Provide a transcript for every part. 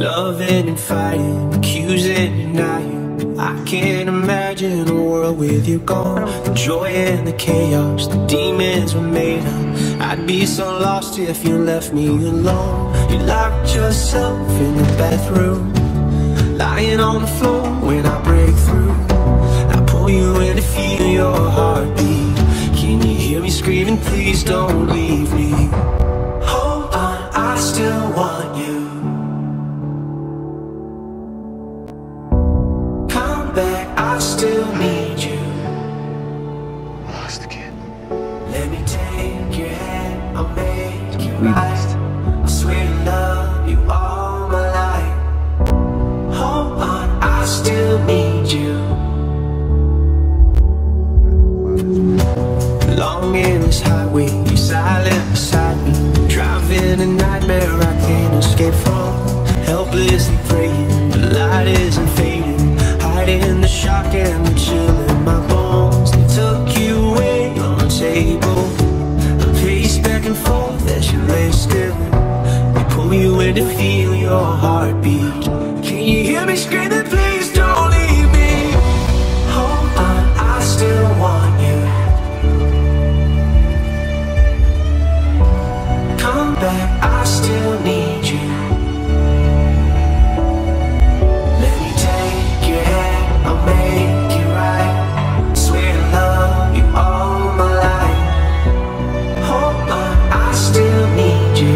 Loving and fighting, accusing and denying. I can't imagine a world with you gone. The joy and the chaos, the demons were made up. I'd be so lost if you left me alone. You locked yourself in the bathroom, lying on the floor when I break through. I pull you in to feel your heartbeat. Can you hear me screaming, please don't leave me? Hold on, I still want you. Come back, I still need you. Lost again. Let me take your hand, I'll make you right. I swear to love you all my life. Hold on, I still need you. Long endless highway, you're silent beside me. Driving a nightmare I can't escape from. Helplessly praying, the light isn't fading. Hiding the shock and the chill in my bones. They took you away on the table. I pace back and forth as you lay still. They pull you in to feel your heartbeat. Can you hear me screaming, please don't leave me? Hold on, I still want you. Come back, I still need you. Let me take your hand, I'll make it right. Swear to love you all my life. Hold on, I still need you.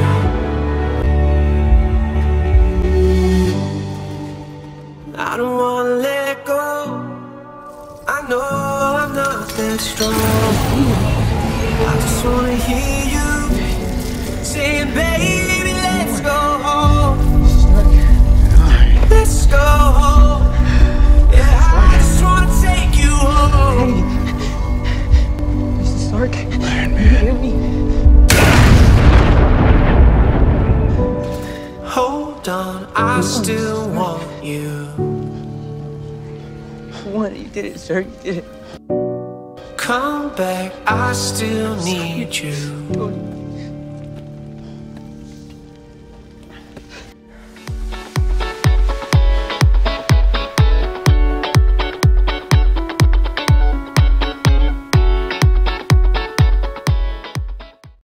I don't wanna let go. I know I'm not that strong. I just wanna hear you saying, baby, let's go home. Let's go home. Yeah, I just wanna take you home. Mr. Stark. Iron Man. Hear me? Hold on, I still want you. What? You did it, sir. You did it. Come back, I still need you.